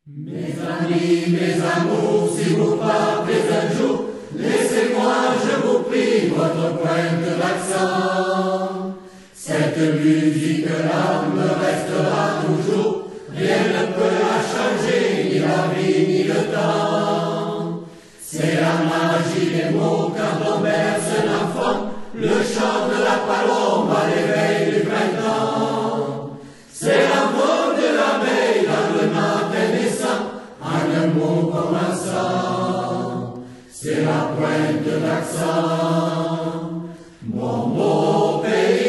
Mes amis, mes amours, si vous partez un jour, laissez-moi, je vous prie, votre pointe d'accent. Cette musique-là me restera toujours, rien ne peut la changer, ni la vie, ni le temps. C'est la magie des mots quand on berce l'enfant, le chant de la palombe à l'éveil du printemps. C'est l'amour de l'abeille dans le matin naissant, en un mot commençant. C'est la pointe d'accent. Mon beau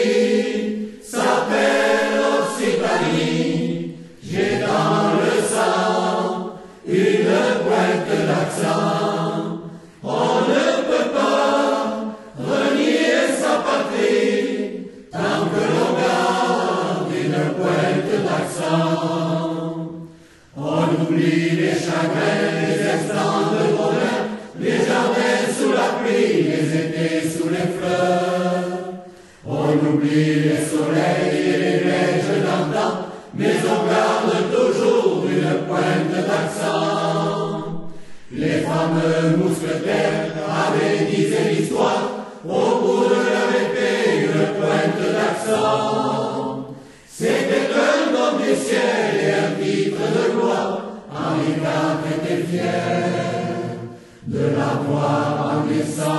pays s'appelle Occitanie. J'ai dans le sang une pointe d'accent. On ne peut pas renier sa patrie tant que l'on garde une pointe d'accent. On oublie les chagrins, les instants de bonheur, les jardins sous la pluie, les étés sous les fleurs. On oublie les soleils et les neiges d'antan, mais on garde toujours une pointe d'accent. Les fameux mousquetaires avaient disé l'histoire, au bout de leur épée une pointe d'accent. C'était un homme du ciel et un titre de gloire, Henri IV était fier de l'avoir en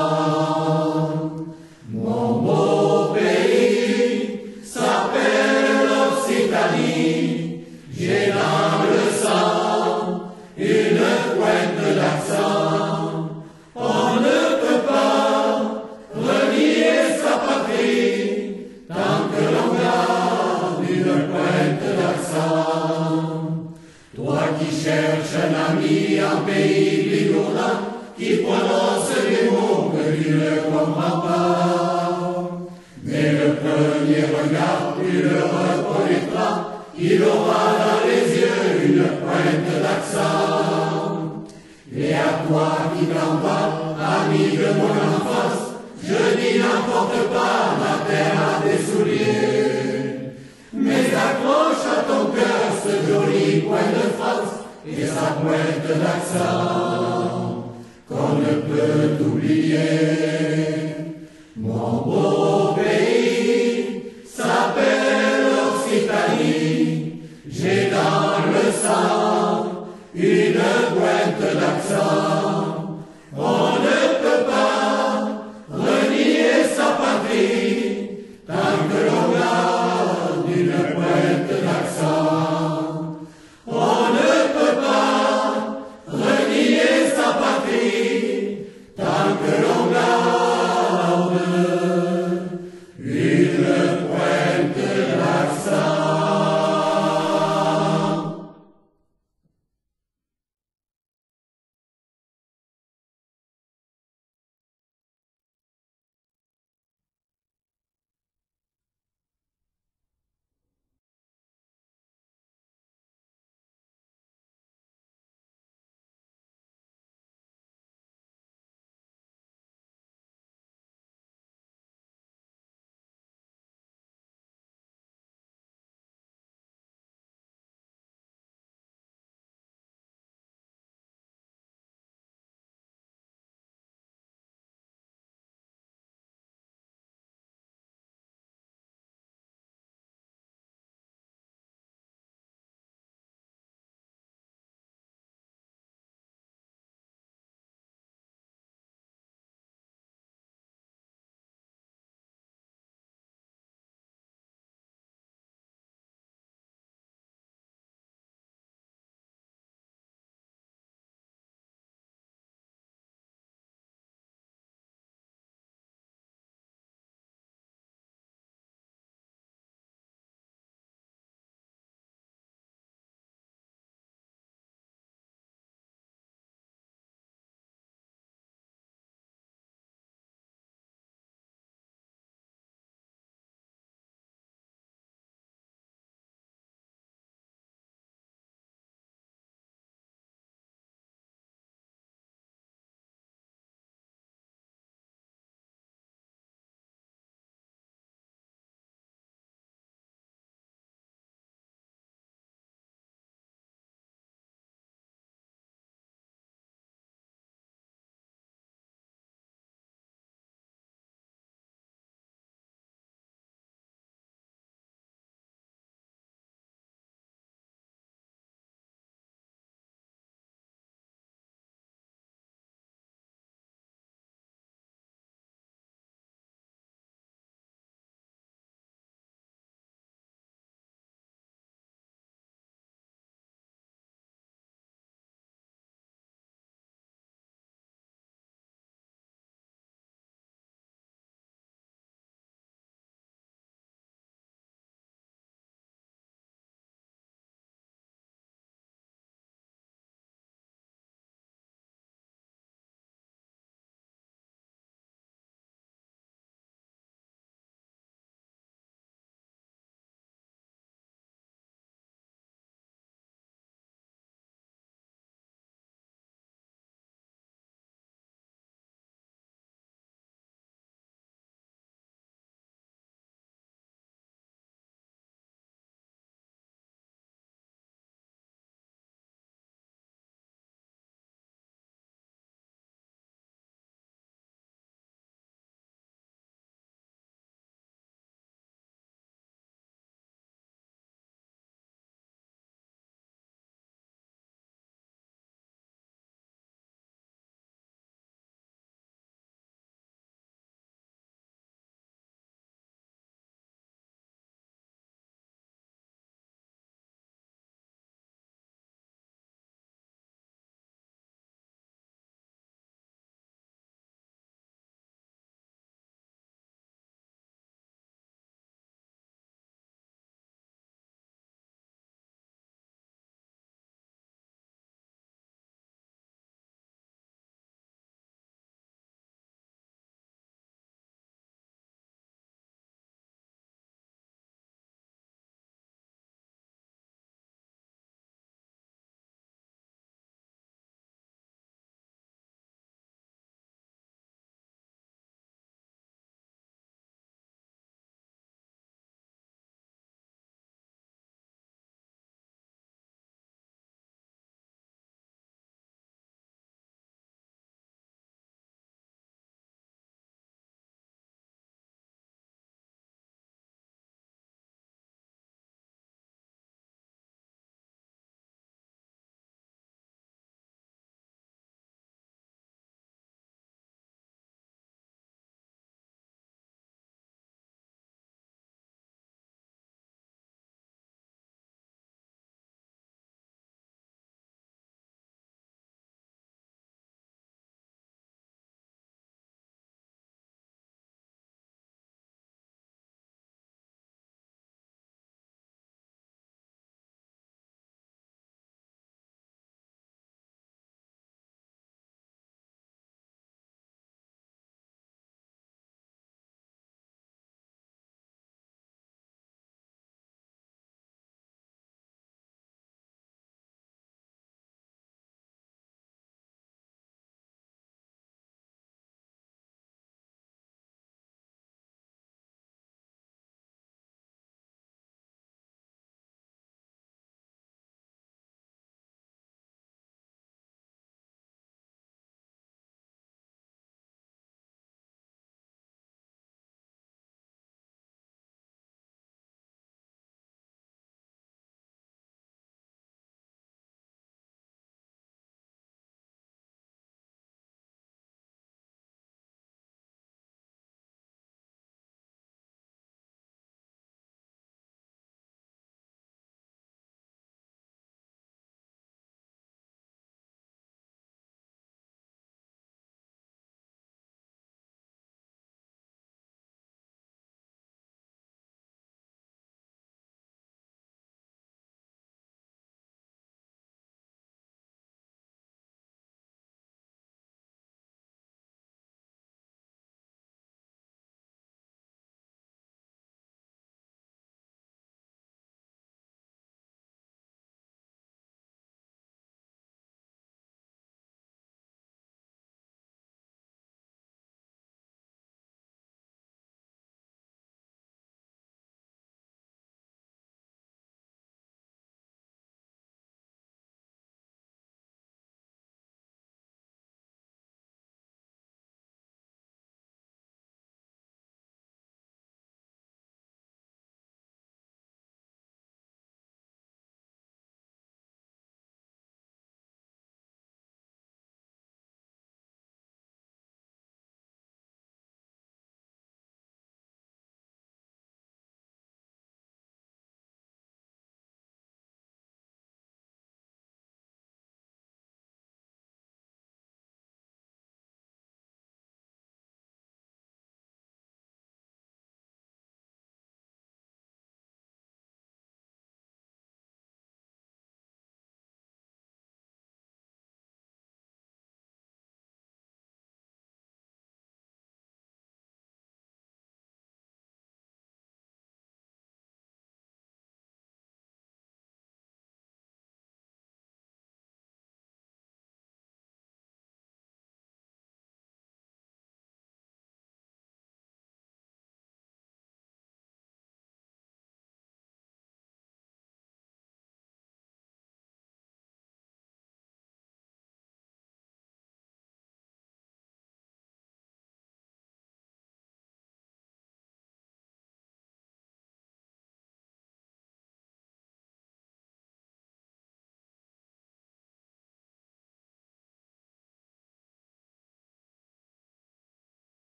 naissant. Mon beau pays s'appelle l'Occitanie, j'ai dans le sang une pointe d'accent. On ne peut pas renier sa patrie tant que l'on garde une pointe d'accent. Toi qui cherches un ami en pays bigourmand, qui prononce des mots que tu ne comprends pas. Mais le premier regard, tu le reconnaîtras, il aura dans les yeux une pointe d'accent. Et à toi qui t'en vas, ami de mon enfance, je dis n'emporte pas ma terre à tes souliers, mais accroche à ton cœur ce joli point de France et sa pointe d'accent qu'on ne peut oublier. Mon beau pays s'appelle Occitanie, j'ai dans le sang une pointe d'accent.